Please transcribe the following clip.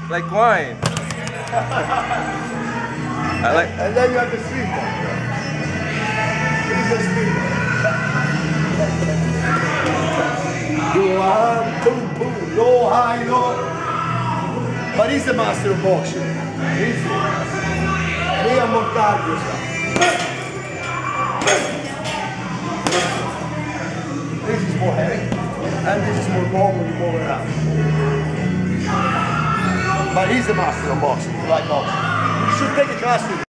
like wine. I like. And then you have the sweet one. This is the sweet one. Do one, boom, boom, low, high, low. But he's the master of boxing. He's me and Montaglio. This is more heavy, and this is more normal, more around. But he's the master of boxing. You like boxing. You should take a class with him.